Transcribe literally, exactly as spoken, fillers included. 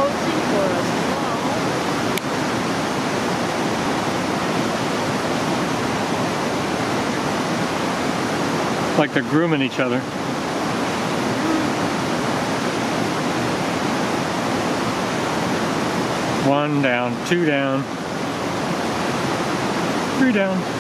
posing for us Like they're grooming each other. One down, two down, three down.